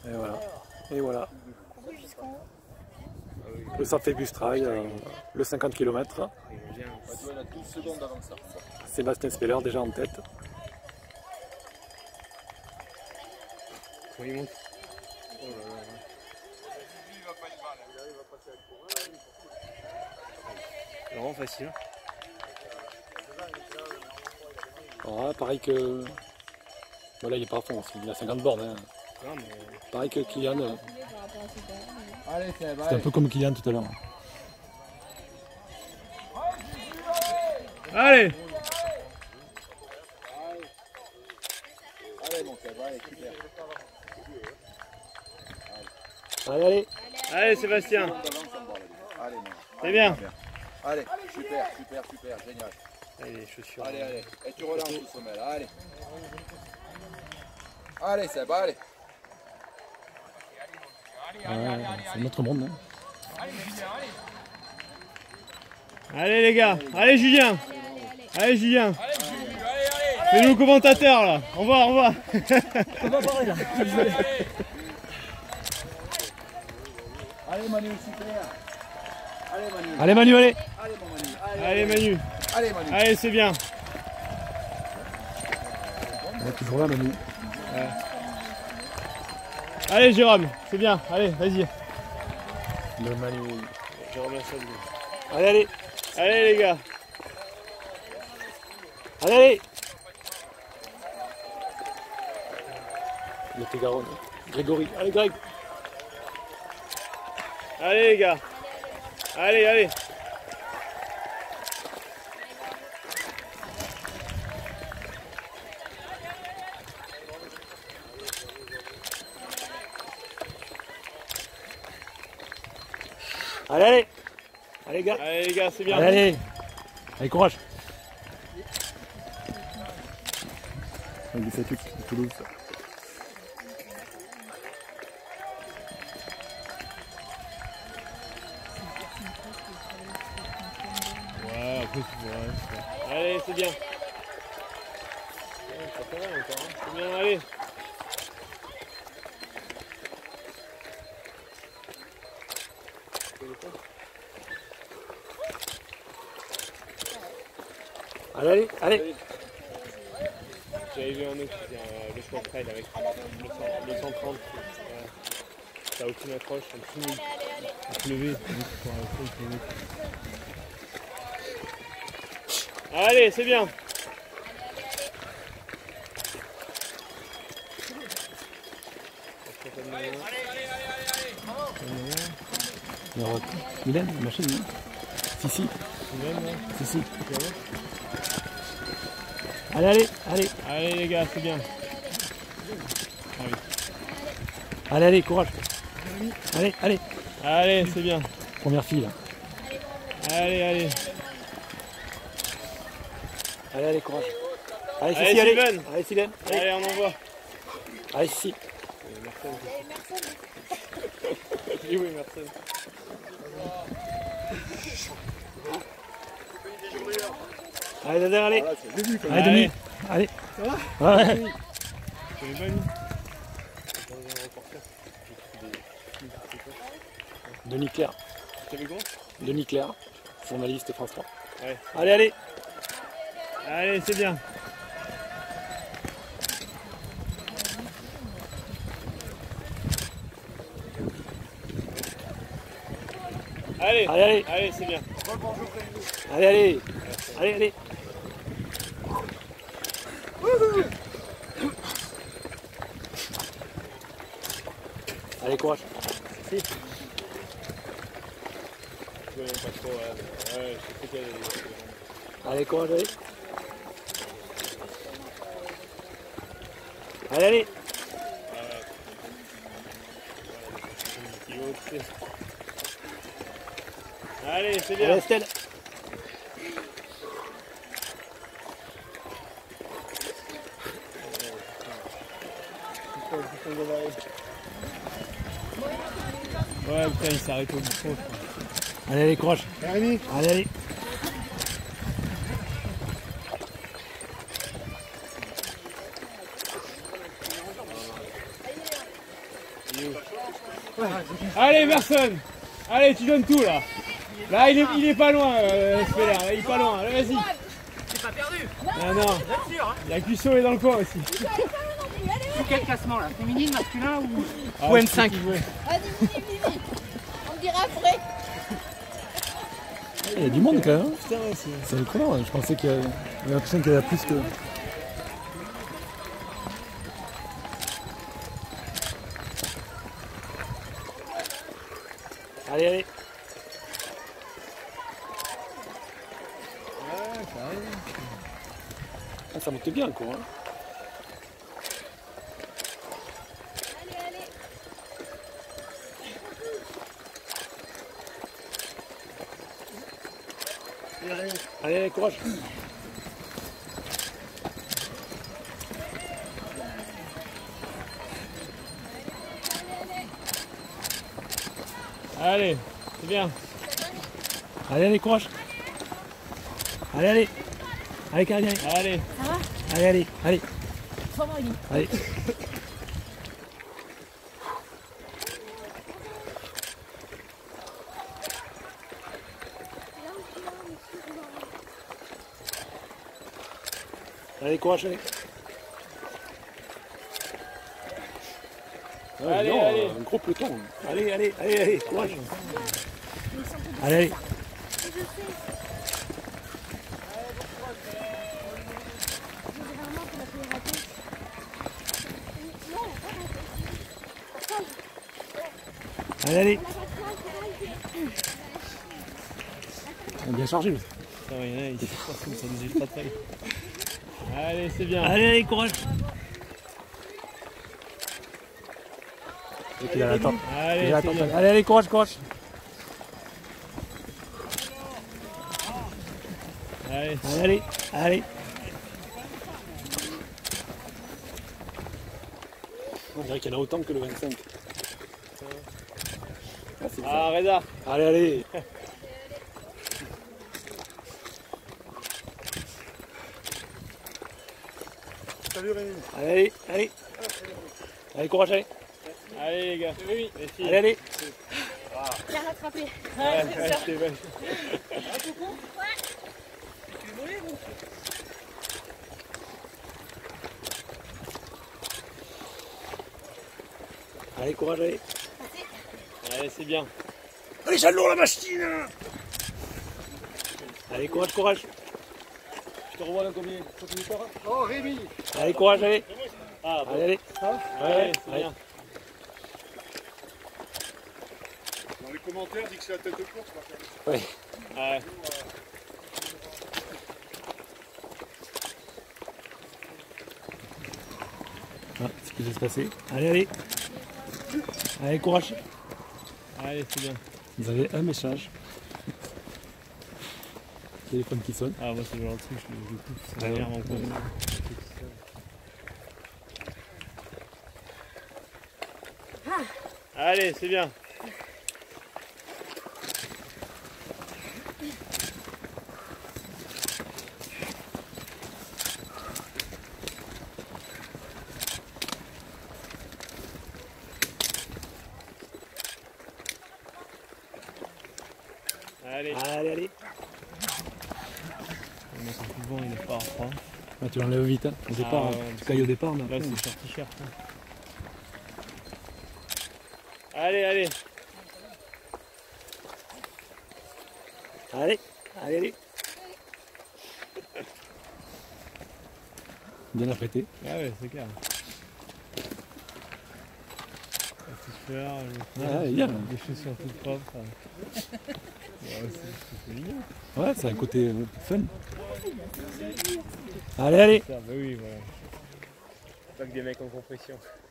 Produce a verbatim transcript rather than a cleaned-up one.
Et voilà. Et voilà. Le Safé Bustrail, euh, le cinquante kilomètres. Sébastien Speller déjà en tête. Il monte. C'est vraiment facile. Voilà, pareil que... Voilà, il est pas à fond, il a cinquante bornes. Hein. Non, mais... Pareil que Kylian. Euh... C'était un peu comme Kylian tout à l'heure. Allez! Allez, mon frère, allez, super. Allez, allez! Allez, Sébastien! Allez, mon. C'est bien! Allez, super, super, super, génial. Allez, les chaussures. Allez, allez, et tu relances au sommet là, allez. Allez, Seb, allez. Ouais, c'est notre monde. Hein. Allez les gars, allez Julien, allez Julien, c'est nous commentateurs là, au revoir, au revoir. On va parler là. Allez Manu, super. Allez Manu. Allez Manu, allez. Allez mon Manu. Allez Manu, Allez Manu. allez c'est bien. On est toujours là Manu. Ouais. Allez Jérôme, c'est bien, allez vas-y. Le Manu. Jérôme Lassalle. Allez, allez. Allez les gars. Allez, allez. Le Tégaron. Grégory. Allez Greg. Allez les gars. Allez, allez. Allez, allez. Allez gars. Allez les gars, c'est bien. Allez, allez. Allez, courage. Avec des statues de Toulouse. Ouais, après tu vois. Allez, c'est bien. Ça fait rien encore, hein. C'est bien, allez. Allez, allez, allez. J'avais vu un autre qui faisait euh, le choix trail avec le, cent, le cent trente. Euh, T'as aucune accroche, un petit nul. Un petit levé. Allez, c'est bien. Mylène, la machine, non? Si, si. Si, si. Allez, allez, allez. Allez les gars, c'est bien. Ah oui. Allez, allez, courage. Allez, allez. Allez, c'est bien. Première fille, là. Allez, allez. Allez, allez, courage. Allez, Allez, Cécile, allez. Sylvain. Allez, Sylvain. Allez, Allez, on envoie. allez, Cécile. Oui, oui, merci. Allez, Dada, allez. Allez, Allez. demi. Allez. Ça va? Ouais. Je l'ai pas mis. Denis Claire. T'avais comment? Denis Claire, journaliste France trois. Ouais. Allez, allez. Allez, c'est bien. Allez, Allez, allez. allez, c'est bien. Allez, allez. Allez, allez. Allez, courage. Je connais pas trop, ouais. Ouais, je sais qu'elle est... Allez, courage, allez. Allez, allez. Allez, c'est bien. Allez, Estelle. Ouais, putain, il s'est arrêté au bouchon, je crois. Allez, allez, courage. Allez, Allez, allez. Allez, personne. Allez, tu donnes tout là. Là, il est, il est pas loin, euh, Speller. Là, il est pas loin. Allez, vas-y. C'est pas perdu. Ah non. Il y a Cuisson est dans le coin aussi. C'est quel classement là? Féminine, masculin ou, Ah, ou M cinq? Vas-y, Mimi, Mimi. On me dira après. Il y a du monde quand même. hein. Putain, ouais, c'est... C'est étonnant, hein. Je pensais qu'il y avait j'avais l'impression qu'il y en a plus que. Allez, allez. Ah, ça monte bien quoi. Hein. Allez, allez. Allez, allez, courage. Allez, c'est bien. Allez, allez, courage. Allez, allez. Allez, allez, allez. Allez. Allez, allez, allez. Sans moi, Mimi. Allez. Allez, courage, allez. Ouais, Allez, non, allez. un gros peloton. Allez, allez, allez, allez, courage. Allez, allez. Allez, allez. On est bien chargé. Putain, il y en a, il se passe comme ça nous est pas très. Allez, c'est bien. Allez, allez, courage. Et puis il a la tente. Allez, Il a la c'est tente. bien. Allez, allez, courage, courage. Allez. Allez, allez, allez. On dirait qu'il y en a autant que le vingt-cinq. Ah, c'est Ah, Reda. Allez, allez. Salut Rémi. Allez, allez. Allez, courage, allez. Allez, les gars. Oui, les filles. Allez, allez. Bien rattrapé. Ouais, ouais, c'est vrai. Allez, courage, allez. Allez, c'est bien. Allez, j'alloue la machine. Allez, courage, courage. Je te revois dans combien? Oh Rémi. Allez, courage, allez. Ah, bon. Allez, allez. Ouais, c'est allez. bien. Dans les commentaires, dis que c'est la tête courte. Oui. Ouais. Ah, c'est ce qui va se passer. Allez, allez. Allez, courage. Allez, c'est bien. Vous avez un message. Téléphone qui sonne. Ah, moi, c'est le genre de truc, je le coupe. Ça Ouais, m'énerve ouais. encore. Allez, c'est bien. Allez. Allez, allez. On entend plus le vent, il est pas froid. Ah, tu l'enlèves vite, hein. Au départ, Ah, hein. ouais, Tu cailles au départ, mais Là, après, c'est sur t-shirt. hein. Allez, allez. Allez, allez, allez. Bien apprêté. Ah ouais, c'est clair. La petite fleur, le- Ah, ouais, bien. des chaussures toutes propres. Ouais, c'est c'est mignon. Ouais, c'est un côté euh, fun. Allez, allez. Ça, bah oui, voilà. Pas que des mecs en compression.